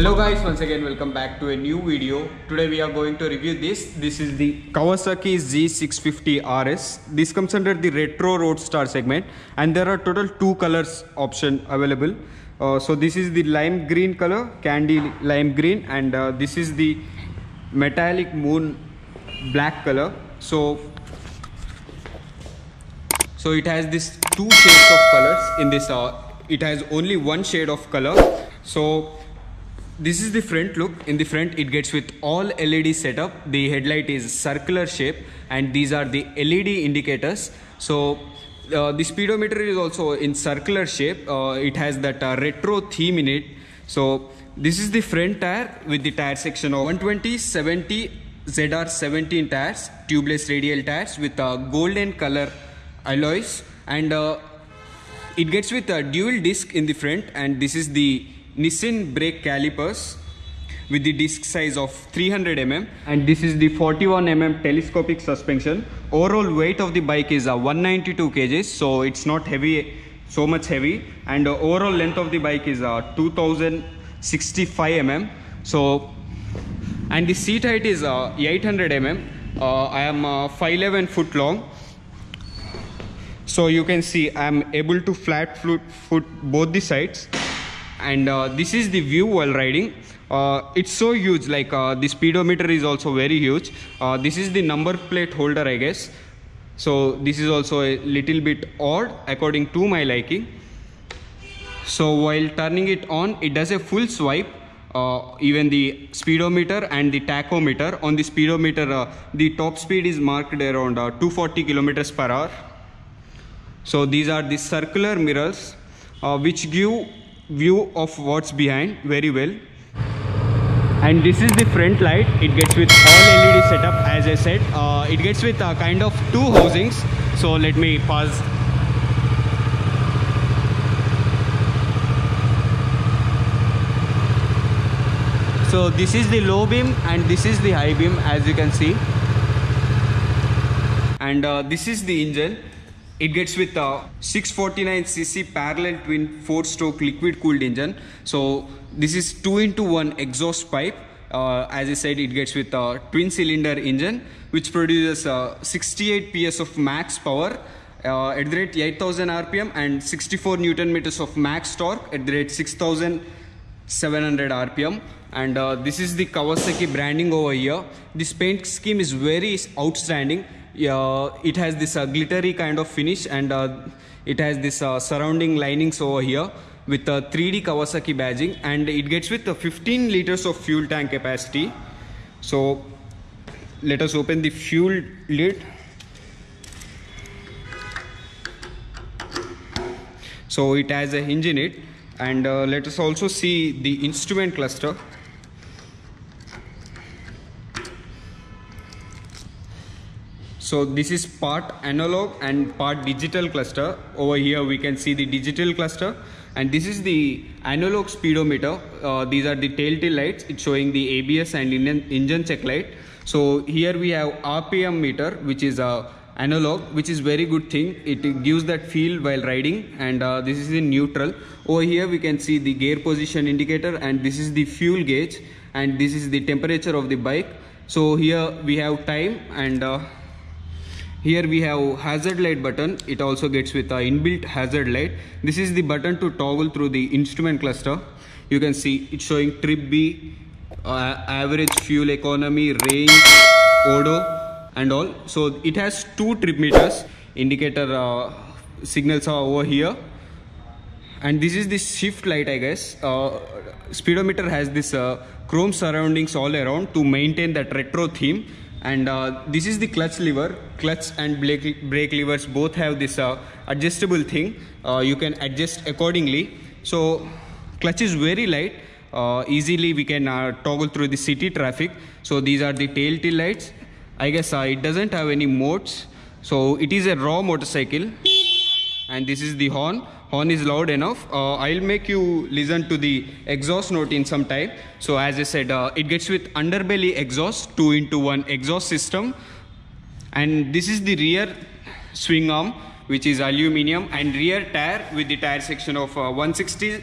Hello guys, once again welcome back to a new video. Today we are going to review this. This is the Kawasaki Z650 RS. This comes under the retro roadster segment and there are total two colors option available. So this is the lime green color, candy lime green, and this is the metallic moon black color. So it has this two shades of colors in this. It has only one shade of color. So this is the front look. In the front it gets with all LED setup. The headlight is circular shape and these are the LED indicators. So the speedometer is also in circular shape. It has that retro theme in it. So this is the front tire with the tire section of 120/70 ZR17 tires, tubeless radial tires with golden color alloys, and it gets with a dual disc in the front, and this is the Nissin brake calipers with the disc size of 300 mm, and this is the 41 mm telescopic suspension. Overall weight of the bike is 192 kgs, so it's not heavy, so much heavy, and overall length of the bike is 2065 mm. So, and the seat height is 800 mm. I am 5'11" foot long. So you can see I am able to flat foot both the sides, and this is the view while riding. It's so huge, like the speedometer is also very huge. This is the number plate holder, I guess. So this is also a little bit odd according to my liking. So while turning it on, it does a full swipe. Even the speedometer and the tachometer. On the speedometer, the top speed is marked around 240 kilometers per hour. So these are the circular mirrors which give view of what's behind very well. And this is the front light. It gets with all LED setup, as I said. It gets with kind of two housings. So let me pause. So this is the low beam and this is the high beam, as you can see. And this is the engine. It gets with a 649cc parallel twin 4-stroke liquid cooled engine. So this is 2-in-1 exhaust pipe. As I said, it gets with a twin cylinder engine which produces 68 PS of max power at the rate 8000 RPM and 64 Newton meters of max torque at the rate 6700 RPM. And this is the Kawasaki branding over here. This paint scheme is very outstanding. It has this glittery kind of finish, and it has this surrounding linings over here with 3D Kawasaki badging, and it gets with 15 liters of fuel tank capacity. So let us open the fuel lid. So it has a hinge in it, and let us also see the instrument cluster. So this is part analog and part digital cluster. Over here we can see the digital cluster, and this is the analog speedometer. These are the telltale lights. It's showing the ABS and engine check light. So here we have RPM meter, which is analog, which is very good thing. It gives that feel while riding, and this is in neutral. Over here we can see the gear position indicator, and this is the fuel gauge, and this is the temperature of the bike. So here we have time, and here we have hazard light button. It also gets with a inbuilt hazard light. This is the button to toggle through the instrument cluster. You can see it's showing trip B, average fuel economy, range, odo, and all. So it has two trip meters. Indicator signals are over here. And this is the shift light, I guess. Speedometer has this chrome surroundings all around to maintain that retro theme. And this is the clutch lever. Clutch and brake levers both have this adjustable thing. You can adjust accordingly. So clutch is very light. Easily we can toggle through the city traffic. So these are the telltale lights. I guess it doesn't have any modes. So it is a raw motorcycle. And this is the horn. Horn is loud enough. I'll make you listen to the exhaust note in some time. So as I said, it gets with underbelly exhaust, 2-in-1 exhaust system. And this is the rear swing arm, which is aluminum, and rear tire with the tire section of 160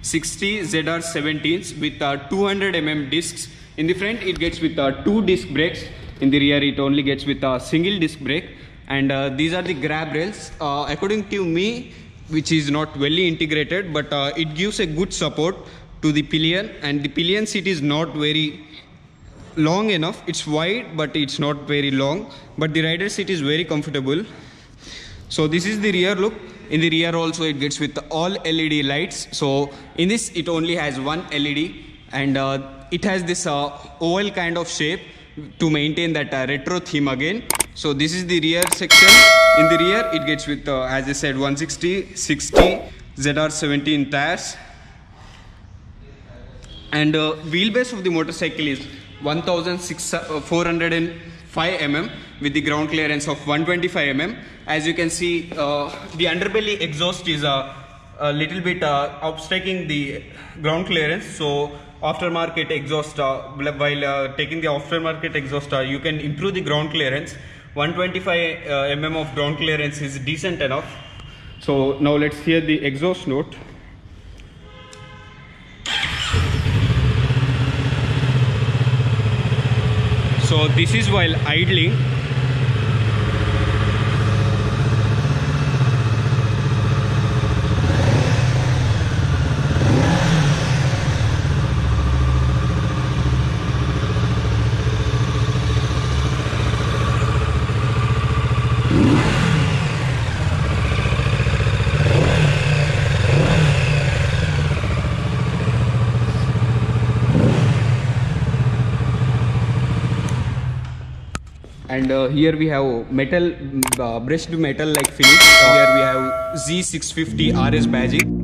60 ZR17s with 200 mm discs. In the front it gets with 2 disc brakes. In the rear it only gets with a single disc brake. And these are the grab rails. According to me, which is not well integrated, but it gives a good support to the pillion, and the pillion seat is not very long enough. It's wide but it's not very long, but the rider seat is very comfortable. So this is the rear look. In the rear also it gets with all LED lights. So in this it only has one LED, and it has this oval kind of shape to maintain that retro theme again. So this is the rear section. In the rear it gets with as I said 160 60 ZR17 tires, and wheelbase of the motorcycle is 1405 mm with the ground clearance of 125 mm. As you can see, the underbelly exhaust is a little bit obstructing the ground clearance. So aftermarket exhaust, while taking the aftermarket exhaust, you can improve the ground clearance. 125 mm of ground clearance is decent enough. So now let's hear the exhaust note. So this is while idling. And here we have metal, brushed metal like finish. Here we have Z650 RS badging.